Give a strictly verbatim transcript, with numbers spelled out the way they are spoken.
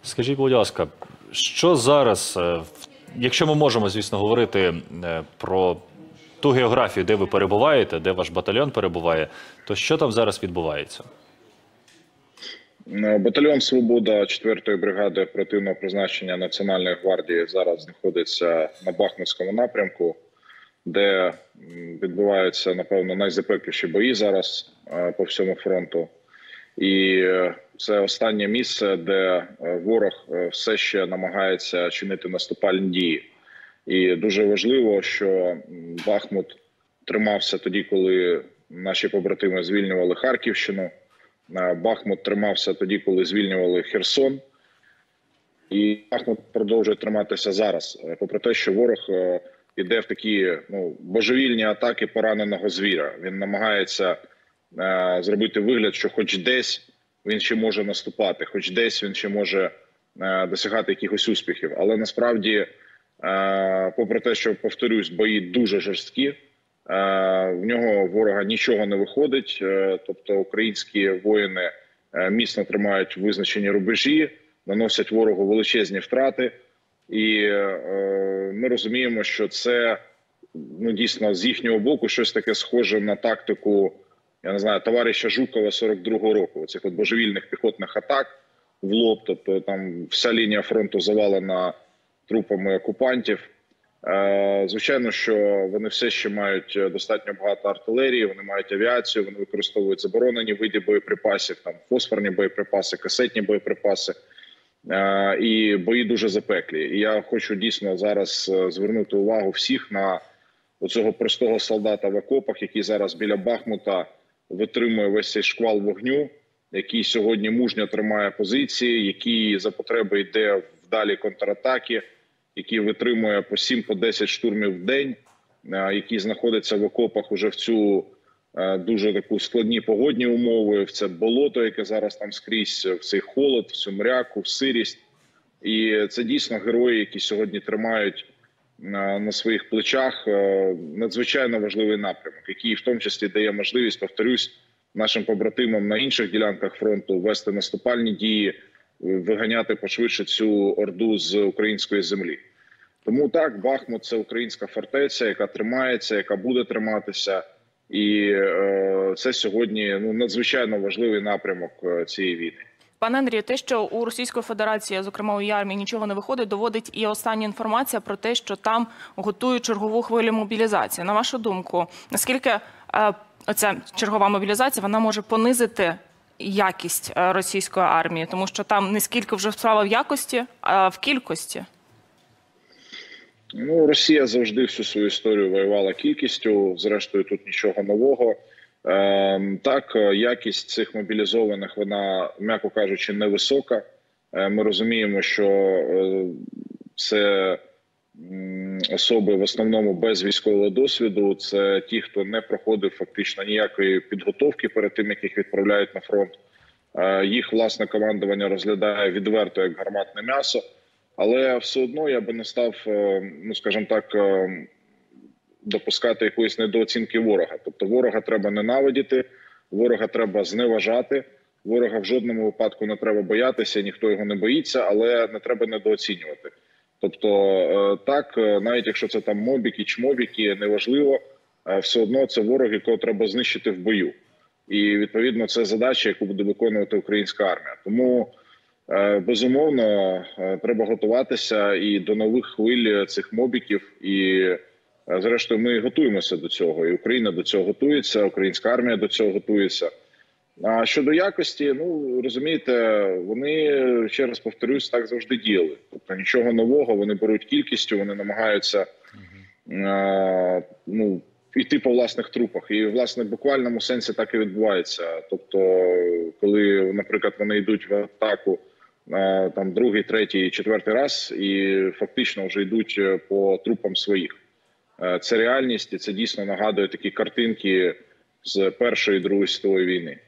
Скажіть, будь ласка, що зараз, якщо ми можемо, звісно, говорити про ту географію, де ви перебуваєте, де ваш батальйон перебуває, то що там зараз відбувається? Батальйон «Свобода» четвертої бригади оперативного призначення Національної гвардії зараз знаходиться на Бахмутському напрямку, де відбуваються, напевно, найзапекліші бої зараз по всьому фронту. І це останнє місце, де ворог все ще намагається чинити наступальні дії. І дуже важливо, що Бахмут тримався тоді, коли наші побратими звільнювали Харківщину. Бахмут тримався тоді, коли звільнювали Херсон. І Бахмут продовжує триматися зараз. Попри те, що ворог іде в такі ну, божевільні атаки пораненого звіра. Він намагається е, зробити вигляд, що хоч десь він ще може наступати, хоч десь він ще може е, досягати якихось успіхів. Але насправді, е, попри те, що, повторюсь, бої дуже жорсткі, е, в нього ворога нічого не виходить. Е, тобто українські воїни е, міцно тримають визначені рубежі, наносять ворогу величезні втрати. І е, ми розуміємо, що це ну, дійсно з їхнього боку щось таке схоже на тактику, я не знаю, товариша Жукова сорок другого року. Оцих от божевільних піхотних атак в лоб, тобто там вся лінія фронту завалена трупами окупантів. Е, звичайно, що вони все ще мають достатньо багато артилерії, вони мають авіацію, вони використовують заборонені види боєприпасів, там фосфорні боєприпаси, касетні боєприпаси. І бої дуже запеклі. І я хочу дійсно зараз звернути увагу всіх на оцього простого солдата в окопах, який зараз біля Бахмута витримує весь цей шквал вогню, який сьогодні мужньо тримає позиції, який за потреби йде в далі контратаки, який витримує по сім по десять штурмів в день, який знаходиться в окопах уже в цю дуже таку складні погодні умови, в це болото, яке зараз там скрізь, в цей холод, в цю мряку, в сирість. І це дійсно герої, які сьогодні тримають на, на своїх плечах надзвичайно важливий напрямок, який в тому числі дає можливість, повторюсь, нашим побратимам на інших ділянках фронту вести наступальні дії, виганяти пошвидше цю орду з української землі. Тому так, Бахмут – це українська фортеця, яка тримається, яка буде триматися. І е, це сьогодні ну, надзвичайно важливий напрямок цієї війни. Пане Андрію, те, що у Російської Федерації, зокрема у її армії, нічого не виходить, доводить і остання інформація про те, що там готують чергову хвилю мобілізації. На вашу думку, наскільки е, оця чергова мобілізація, вона може понизити якість російської армії? Тому що там не скільки вже справа в якості, а в кількості. Ну, Росія завжди всю свою історію воювала кількістю, зрештою тут нічого нового. Е, так, якість цих мобілізованих, вона, м'яко кажучи, невисока. Е, ми розуміємо, що е, це м, особи в основному без військового досвіду, це ті, хто не проходив фактично ніякої підготовки перед тим, як їх відправляють на фронт. Е, їх власне командування розглядає відверто як гарматне м'ясо. Але все одно я би не став, ну скажімо так, допускати якоїсь недооцінки ворога. Тобто ворога треба ненавидіти, ворога треба зневажати, ворога в жодному випадку не треба боятися, ніхто його не боїться, але не треба недооцінювати. Тобто так, навіть якщо це там мобіки, чмобіки, неважливо, все одно це ворог, якого треба знищити в бою. І відповідно це задача, яку буде виконувати українська армія. Тому безумовно, треба готуватися і до нових хвиль цих мобіків, і зрештою ми готуємося до цього, і Україна до цього готується, українська армія до цього готується. А щодо якості, ну, розумієте, вони, ще раз повторюсь, так завжди діяли. Тобто нічого нового, вони беруть кількістю, вони намагаються а, ну, йти по власних трупах. І, власне, в буквальному сенсі так і відбувається. Тобто, коли, наприклад, вони йдуть в атаку там другий, третій, четвертий раз і фактично вже йдуть по трупам своїх. Це реальність і це дійсно нагадує такі картинки з Першої і Другої світової війни.